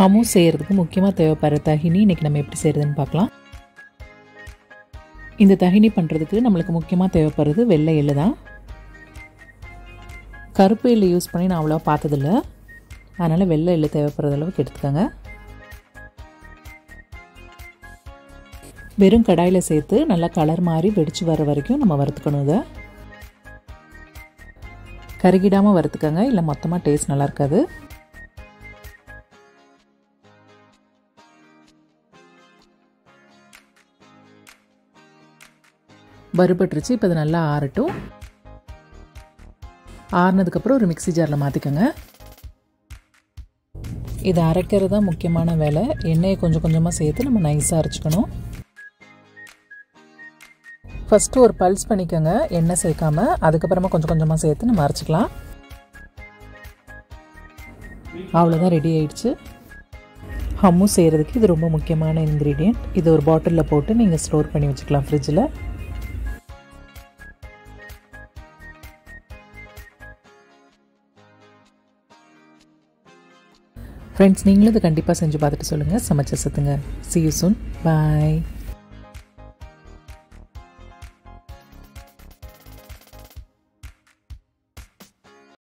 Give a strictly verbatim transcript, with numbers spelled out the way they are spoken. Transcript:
ஹம்மூஸ் செய்கிறதுக்கு முக்கியமாக தேவைப்படுற தஹினி இன்றைக்கி நம்ம எப்படி செய்கிறதுன்னு பார்க்கலாம். இந்த தஹினி பண்ணுறதுக்கு நம்மளுக்கு முக்கியமாக தேவைப்படுறது வெள்ளை எள்ளு தான். கருப்பு எள்ளு யூஸ் பண்ணி நான் அவ்வளோவா பார்த்ததில்ல, அதனால் வெள்ளை எள்ளு தேவைப்படுற அளவுக்கு எடுத்துக்கோங்க. வெறும் கடாயில் சேர்த்து நல்லா கலர் மாதிரி வெடித்து வர வரைக்கும் நம்ம வறுத்துக்கணும். இதை கருகிடாமல் வறுத்துக்கோங்க, இல்லை மொத்தமாக டேஸ்ட் நல்லா இருக்காது. வறுபட்டுருச்சு. இப்போ இது நல்லா ஆறட்டும். ஆறுனதுக்கப்புறம் ஒரு மிக்சி ஜாரில் மாற்றிக்கோங்க. இதை அரைக்கிறது தான் முக்கியமான வேலை. எண்ணெயை கொஞ்சம் கொஞ்சமாக சேர்த்து நம்ம நைஸாக அரைச்சிக்கணும். ஃபஸ்ட்டு ஒரு பல்ஸ் பண்ணிக்கோங்க, எண்ணெய் சேர்க்காம. அதுக்கப்புறமா கொஞ்சம் கொஞ்சமாக சேர்த்து நம்ம அரைச்சிக்கலாம். அவ்வளோதான், ரெடி ஆயிடுச்சு. ஹம்மூஸ் செய்கிறதுக்கு இது ரொம்ப முக்கியமான இன்க்ரீடியன்ட். இது ஒரு பாட்டிலில் போட்டு நீங்கள் ஸ்டோர் பண்ணி வச்சுக்கலாம் ஃப்ரிட்ஜில். ஃப்ரெண்ட்ஸ், நீங்களும் இதை கண்டிப்பாக செஞ்சு பார்த்துட்டு சொல்லுங்கள். சமைச்ச சத்துங்க. See you soon. Bye.